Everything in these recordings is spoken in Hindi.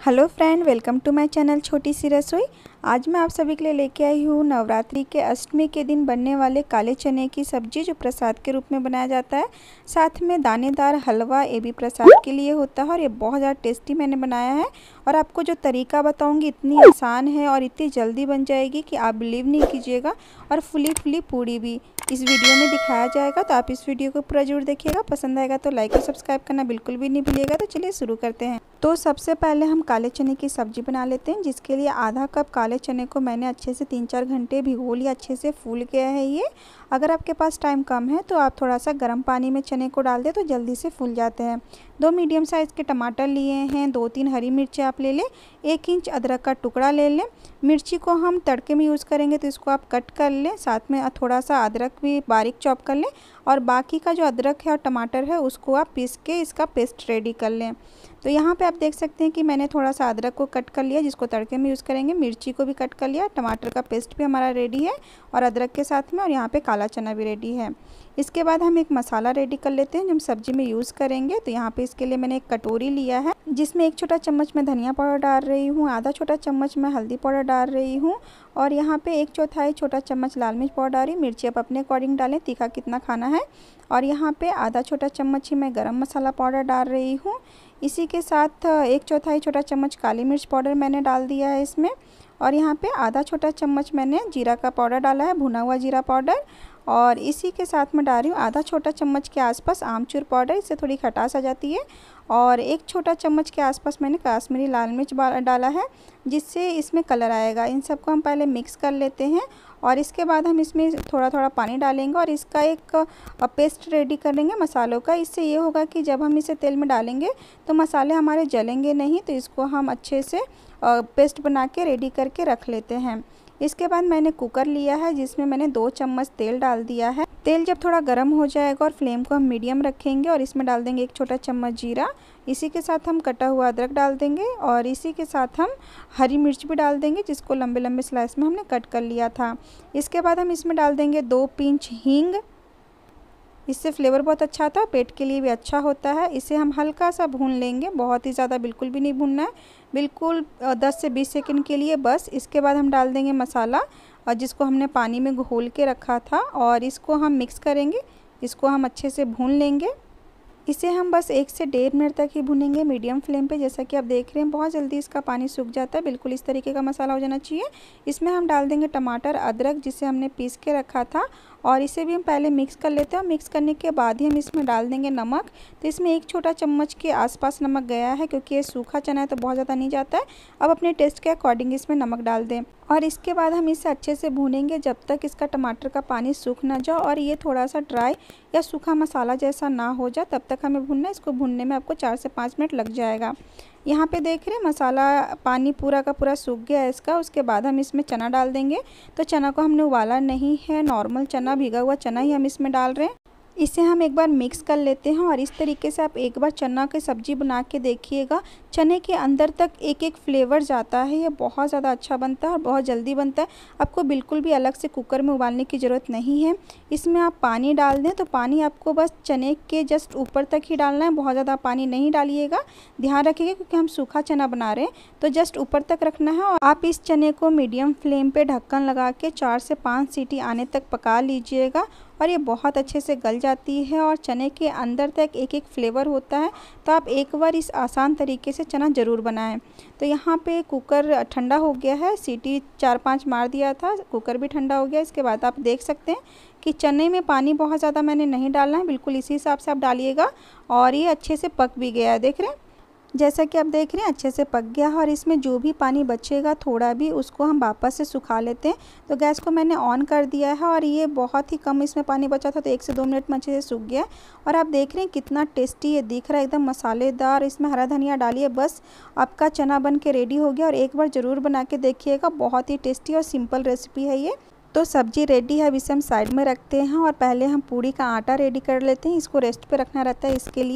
Hello friend, welcome to my channel छोटी सी रसोई। आज मैं आप सभी के लिए लेके आई हूँ नवरात्रि के अष्टमी के दिन बनने वाले काले चने की सब्जी, जो प्रसाद के रूप में बनाया जाता है। साथ में दानेदार हलवा, ये भी प्रसाद के लिए होता है और ये बहुत ज़्यादा टेस्टी मैंने बनाया है। और आपको जो तरीका बताऊँगी इतनी आसान है और इतनी जल्दी बन जाएगी कि आप बिलीव नहीं कीजिएगा। और फुली फुली पूड़ी भी इस वीडियो में दिखाया जाएगा, तो आप इस वीडियो को पूरा जरूर देखिएगा। पसंद आएगा तो लाइक और सब्सक्राइब करना बिल्कुल भी नहीं भूलिएगा। तो चलिए शुरू करते हैं। तो सबसे पहले हम काले चने की सब्जी बना लेते हैं, जिसके लिए आधा कप काले चने को मैंने अच्छे से 3-4 घंटे भिगो लिया। अच्छे से फूल गया है ये। अगर आपके पास टाइम कम है तो आप थोड़ा सा गर्म पानी में चने को डाल दें तो जल्दी से फूल जाते हैं। 2 मीडियम साइज़ के टमाटर लिए हैं, 2-3 हरी मिर्ची आप ले लें, 1 इंच अदरक का टुकड़ा ले लें। मिर्ची को हम तड़के में यूज़ करेंगे तो इसको आप कट कर लें, साथ में थोड़ा सा अदरक भी बारीक चॉप कर लें। और बाकी का जो अदरक है और टमाटर है उसको आप पीस के इसका पेस्ट रेडी कर लें। तो यहाँ पे आप देख सकते हैं कि मैंने थोड़ा सा अदरक को कट कर लिया, जिसको तड़के में यूज़ करेंगे। मिर्ची को भी कट कर लिया, टमाटर का पेस्ट भी हमारा रेडी है और अदरक के साथ में, और यहाँ पे काला चना भी रेडी है। इसके बाद हम एक मसाला रेडी कर लेते हैं जो हम सब्जी में यूज़ करेंगे। तो यहाँ पे इसके लिए मैंने एक कटोरी लिया है, जिसमें 1 छोटा चम्मच मैं धनिया पाउडर डाल रही हूँ, आधा छोटा चम्मच मैं हल्दी पाउडर डाल रही हूँ, और यहाँ पे 1/4 छोटा चम्मच लाल मिर्च पाउडर डाल रही हूँ। मिर्ची आप अपने अकॉर्डिंग डालें, तीखा कितना खाना है। और यहाँ पे आधा छोटा चम्मच ही मैं गरम मसाला पाउडर डाल रही हूँ। इसी के साथ 1/4 छोटा चम्मच काली मिर्च पाउडर मैंने डाल दिया है इसमें। और यहाँ पे आधा छोटा चम्मच मैंने जीरा का पाउडर डाला है, भुना हुआ जीरा पाउडर। और इसी के साथ मैं डाल रही हूँ आधा छोटा चम्मच के आसपास आमचूर पाउडर, इससे थोड़ी खटास आ जाती है। और 1 छोटा चम्मच के आसपास मैंने कश्मीरी लाल मिर्च डाला है, जिससे इसमें कलर आएगा। इन सबको हम पहले मिक्स कर लेते हैं और इसके बाद हम इसमें थोड़ा थोड़ा पानी डालेंगे और इसका एक पेस्ट रेडी करेंगे मसालों का। इससे ये होगा कि जब हम इसे तेल में डालेंगे तो मसाले हमारे जलेंगे नहीं। तो इसको हम अच्छे से पेस्ट बना के रेडी करके रख लेते हैं। इसके बाद मैंने कुकर लिया है, जिसमें मैंने 2 चम्मच तेल डाल दिया है। तेल जब थोड़ा गर्म हो जाएगा और फ्लेम को हम मीडियम रखेंगे और इसमें डाल देंगे 1 छोटा चम्मच जीरा। इसी के साथ हम कटा हुआ अदरक डाल देंगे और इसी के साथ हम हरी मिर्च भी डाल देंगे, जिसको लंबे लंबे स्लाइस में हमने कट कर लिया था। इसके बाद हम इसमें डाल देंगे 2 पिंच हींग। इससे फ्लेवर बहुत अच्छा आता है, पेट के लिए भी अच्छा होता है। इसे हम हल्का सा भून लेंगे, बहुत ही ज़्यादा बिल्कुल भी नहीं भूनना है, बिल्कुल 10 से 20 सेकंड के लिए बस। इसके बाद हम डाल देंगे मसाला, और जिसको हमने पानी में घोल के रखा था, और इसको हम मिक्स करेंगे। इसको हम अच्छे से भून लेंगे। इसे हम बस 1 से 1.5 मिनट तक ही भुनेंगे मीडियम फ्लेम पे। जैसा कि आप देख रहे हैं बहुत जल्दी इसका पानी सूख जाता है, बिल्कुल इस तरीके का मसाला हो जाना चाहिए। इसमें हम डाल देंगे टमाटर, अदरक जिसे हमने पीस के रखा था, और इसे भी हम पहले मिक्स कर लेते हैं। मिक्स करने के बाद ही हम इसमें डाल देंगे नमक। तो इसमें 1 छोटा चम्मच के आसपास नमक गया है, क्योंकि ये सूखा चना है तो बहुत ज़्यादा नहीं जाता है। अब अपने टेस्ट के अकॉर्डिंग इसमें नमक डाल दें और इसके बाद हम इसे अच्छे से भूनेंगे जब तक इसका टमाटर का पानी सूख ना जाए और ये थोड़ा सा ड्राई या सूखा मसाला जैसा ना हो जाए, तब तक हमें भूनना है। इसको भूनने में आपको 4 से 5 मिनट लग जाएगा। यहाँ पे देख रहे हैं मसाला पानी पूरा का पूरा सूख गया है इसका। उसके बाद हम इसमें चना डाल देंगे। तो चना को हमने उबाला नहीं है, नॉर्मल चना, भीगा हुआ चना ही हम इसमें डाल रहे हैं। इसे हम एक बार मिक्स कर लेते हैं और इस तरीके से आप एक बार चना की सब्ज़ी बना के देखिएगा। चने के अंदर तक एक एक फ्लेवर जाता है, ये बहुत ज़्यादा अच्छा बनता है और बहुत जल्दी बनता है। आपको बिल्कुल भी अलग से कुकर में उबालने की ज़रूरत नहीं है। इसमें आप पानी डाल दें तो पानी आपको बस चने के जस्ट ऊपर तक ही डालना है, बहुत ज़्यादा पानी नहीं डालिएगा। ध्यान रखिएगा क्योंकि हम सूखा चना बना रहे हैं, तो जस्ट ऊपर तक रखना है। और आप इस चने को मीडियम फ्लेम पर ढक्कन लगा के 4 से 5 सीटी आने तक पका लीजिएगा और ये बहुत अच्छे से गल जाती है और चने के अंदर तक एक एक फ्लेवर होता है। तो आप एक बार इस आसान तरीके से चना ज़रूर बनाएं। तो यहाँ पे कुकर ठंडा हो गया है, सीटी 4-5 मार दिया था, कुकर भी ठंडा हो गया। इसके बाद आप देख सकते हैं कि चने में पानी बहुत ज़्यादा मैंने नहीं डालना है, बिल्कुल इसी हिसाब से आप डालिएगा। और ये अच्छे से पक भी गया है, देख रहे हैं। जैसा कि आप देख रहे हैं अच्छे से पक गया है और इसमें जो भी पानी बचेगा थोड़ा भी, उसको हम वापस से सुखा लेते हैं। तो गैस को मैंने ऑन कर दिया है और ये बहुत ही कम इसमें पानी बचा था, तो 1 से 2 मिनट में अच्छे से सूख गया है। और आप देख रहे हैं कितना टेस्टी ये दिख रहा है, एकदम मसालेदार। इसमें हरा धनिया डालिए, बस आपका चना बन के रेडी हो गया। और एक बार ज़रूर बना के देखिएगा, बहुत ही टेस्टी और सिंपल रेसिपी है ये। तो सब्जी रेडी है, अब इसे हम साइड में रखते हैं और पहले हम पूड़ी का आटा रेडी कर लेते हैं। इसको रेस्ट पे रखना रहता है, इसके लिए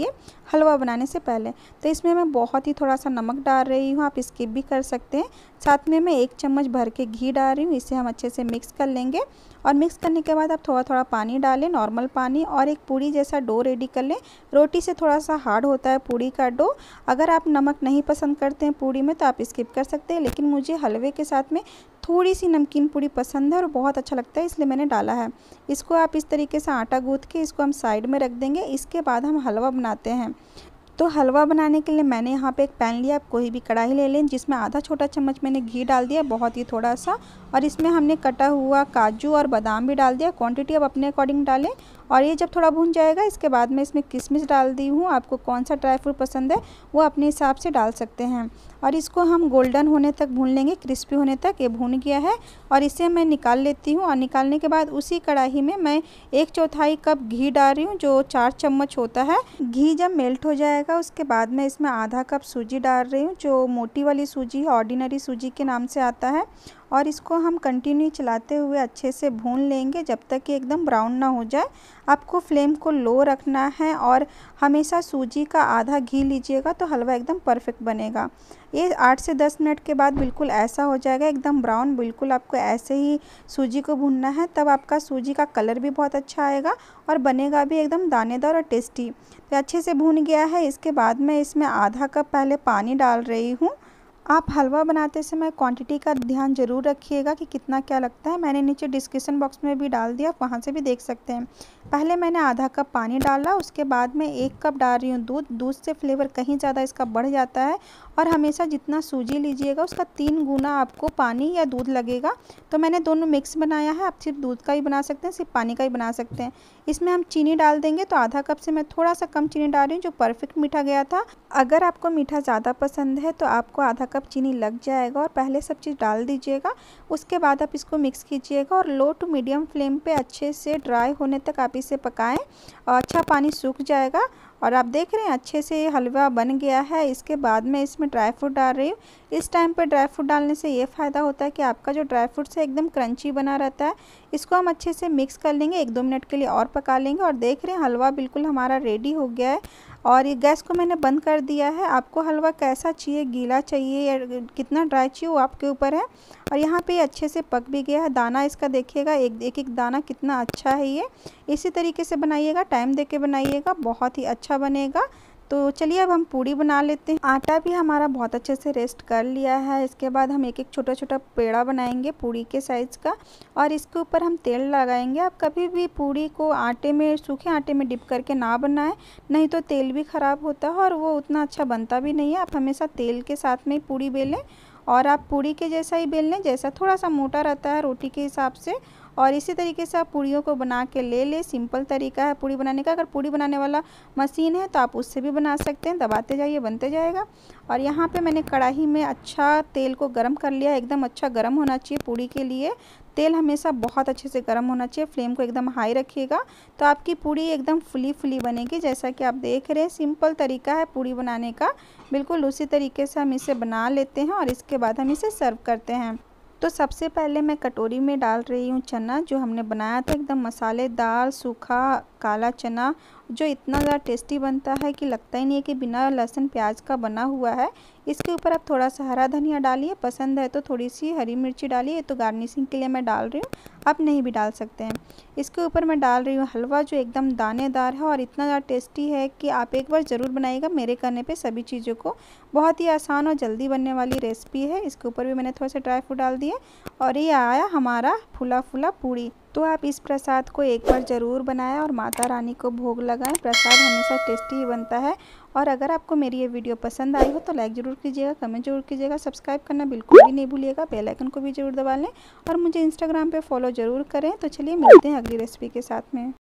हलवा बनाने से पहले। तो इसमें मैं बहुत ही थोड़ा सा नमक डाल रही हूँ, आप स्किप भी कर सकते हैं। साथ में मैं 1 चम्मच भर के घी डाल रही हूँ। इसे हम अच्छे से मिक्स कर लेंगे और मिक्स करने के बाद आप थोड़ा थोड़ा पानी डालें, नॉर्मल पानी, और एक पूड़ी जैसा डो रेडी कर लें। रोटी से थोड़ा सा हार्ड होता है पूड़ी का डो। अगर आप नमक नहीं पसंद करते हैं पूड़ी में तो आप स्किप कर सकते हैं, लेकिन मुझे हलवे के साथ में थोड़ी सी नमकीन पूड़ी पसंद है और बहुत अच्छा लगता है, इसलिए मैंने डाला है। इसको आप इस तरीके से आटा गूँथ के इसको हम साइड में रख देंगे। इसके बाद हम हलवा बनाते हैं। तो हलवा बनाने के लिए मैंने यहाँ पे एक पैन लिया, आप कोई भी कढ़ाई ले लें, जिसमें आधा छोटा चम्मच मैंने घी डाल दिया, बहुत ही थोड़ा सा, और इसमें हमने कटा हुआ काजू और बादाम भी डाल दिया। क्वांटिटी आप अपने अकॉर्डिंग डालें। और ये जब थोड़ा भून जाएगा इसके बाद में इसमें किशमिश डाल दी हूँ। आपको कौन सा ड्राई फ्रूट पसंद है वो अपने हिसाब से डाल सकते हैं। और इसको हम गोल्डन होने तक भून लेंगे, क्रिस्पी होने तक। ये भून गया है और इसे मैं निकाल लेती हूँ। और निकालने के बाद उसी कढ़ाई में मैं 1/4 कप घी डाल रही हूँ, जो 4 चम्मच होता है। घी जब मेल्ट हो जाएगा उसके बाद में इसमें आधा कप सूजी डाल रही हूँ, जो मोटी वाली सूजी है, ऑर्डिनरी सूजी के नाम से आता है। और इसको हम कंटिन्यू चलाते हुए अच्छे से भून लेंगे जब तक कि एकदम ब्राउन ना हो जाए। आपको फ्लेम को लो रखना है और हमेशा सूजी का आधा घी लीजिएगा तो हलवा एकदम परफेक्ट बनेगा। ये 8 से 10 मिनट के बाद बिल्कुल ऐसा हो जाएगा, एकदम ब्राउन। बिल्कुल आपको ऐसे ही सूजी को भूनना है, तब आपका सूजी का कलर भी बहुत अच्छा आएगा और बनेगा भी एकदम दानेदार और टेस्टी। तो अच्छे से भून गया है। इसके बाद मैं इसमें आधा कप पहले पानी डाल रही हूँ। आप हलवा बनाते समय क्वांटिटी का ध्यान ज़रूर रखिएगा कि कितना क्या लगता है। मैंने नीचे डिस्क्रिप्शन बॉक्स में भी डाल दिया, वहाँ से भी देख सकते हैं। पहले मैंने आधा कप पानी डाला, उसके बाद में 1 कप डाल रही हूँ दूध। दूध से फ्लेवर कहीं ज़्यादा इसका बढ़ जाता है और हमेशा जितना सूजी लीजिएगा उसका 3 गुना आपको पानी या दूध लगेगा। तो मैंने दोनों मिक्स बनाया है। आप सिर्फ दूध का ही बना सकते हैं, सिर्फ पानी का ही बना सकते हैं। इसमें हम चीनी डाल देंगे, तो आधा कप से मैं थोड़ा सा कम चीनी डाल रही हूँ, जो परफेक्ट मीठा गया था। अगर आपको मीठा ज़्यादा पसंद है तो आपको आधा कप चीनी लग जाएगा। और पहले सब चीज़ डाल दीजिएगा, उसके बाद आप इसको मिक्स कीजिएगा और लो टू मीडियम फ्लेम पे अच्छे से ड्राई होने तक आप इसे पकाएं और अच्छा पानी सूख जाएगा। और आप देख रहे हैं अच्छे से हलवा बन गया है। इसके बाद मैं इसमें ड्राई फ्रूट डाल रही हूँ। इस टाइम पे ड्राई फ्रूट डालने से ये फ़ायदा होता है कि आपका जो ड्राई फ्रूट है एकदम क्रंची बना रहता है। इसको हम अच्छे से मिक्स कर लेंगे, 1-2 मिनट के लिए और पका लेंगे। और देख रहे हैं हलवा बिल्कुल हमारा रेडी हो गया है। और ये गैस को मैंने बंद कर दिया है। आपको हलवा कैसा चाहिए, गीला चाहिए या कितना ड्राई चाहिए, वो आपके ऊपर है। और यहाँ पे अच्छे से पक भी गया है। दाना इसका देखिएगा, एक दाना कितना अच्छा है। ये इसी तरीके से बनाइएगा, टाइम दे के बनाइएगा, बहुत ही अच्छा बनेगा। तो चलिए अब हम पूड़ी बना लेते हैं। आटा भी हमारा बहुत अच्छे से रेस्ट कर लिया है। इसके बाद हम एक एक छोटा छोटा पेड़ा बनाएंगे पूड़ी के साइज़ का, और इसके ऊपर हम तेल लगाएंगे। आप कभी भी पूड़ी को आटे में, सूखे आटे में डिप करके ना बनाएं, नहीं तो तेल भी ख़राब होता है और वो उतना अच्छा बनता भी नहीं है। आप हमेशा तेल के साथ में ही पूड़ी बेलें, और आप पूड़ी के जैसा ही बेल लें, जैसा थोड़ा सा मोटा रहता है रोटी के हिसाब से। और इसी तरीके से आप पूड़ियों को बना के ले लें। सिंपल तरीका है पूड़ी बनाने का। अगर पूड़ी बनाने वाला मशीन है तो आप उससे भी बना सकते हैं, दबाते जाइए बनते जाएगा। और यहाँ पे मैंने कढ़ाई में अच्छा तेल को गरम कर लिया, एकदम अच्छा गरम होना चाहिए पूड़ी के लिए। तेल हमेशा बहुत अच्छे से गर्म होना चाहिए, फ्लेम को एकदम हाई रखिएगा तो आपकी पूड़ी एकदम फुली फुली बनेगी। जैसा कि आप देख रहे हैं सिंपल तरीका है पूड़ी बनाने का, बिल्कुल उसी तरीके से हम इसे बना लेते हैं और इसके बाद हम इसे सर्व करते हैं। तो सबसे पहले मैं कटोरी में डाल रही हूँ चना, जो हमने बनाया था एकदम मसालेदार सूखा काला चना, जो इतना ज़्यादा टेस्टी बनता है कि लगता ही नहीं है कि बिना लहसुन प्याज का बना हुआ है। इसके ऊपर आप थोड़ा सा हरा धनिया डालिए, पसंद है तो थोड़ी सी हरी मिर्ची डालिए, तो गार्निशिंग के लिए मैं डाल रही हूँ, आप नहीं भी डाल सकते हैं। इसके ऊपर मैं डाल रही हूँ हलवा, जो एकदम दानेदार है और इतना ज़्यादा टेस्टी है कि आप एक बार ज़रूर बनाइएगा मेरे कहने पे सभी चीज़ों को। बहुत ही आसान और जल्दी बनने वाली रेसिपी है। इसके ऊपर भी मैंने थोड़ा सा ड्राई फ्रूट डाल दिए और ये आया हमारा फुला फुला पूड़ी। तो आप इस प्रसाद को एक बार ज़रूर बनाएं और माता रानी को भोग लगाएं। प्रसाद हमेशा टेस्टी ही बनता है। और अगर आपको मेरी ये वीडियो पसंद आई हो तो लाइक ज़रूर कीजिएगा, कमेंट जरूर कीजिएगा, सब्सक्राइब करना बिल्कुल भी नहीं भूलिएगा, बेल आइकन को भी ज़रूर दबा लें और मुझे इंस्टाग्राम पे फॉलो ज़रूर करें। तो चलिए मिलते हैं अगली रेसिपी के साथ में।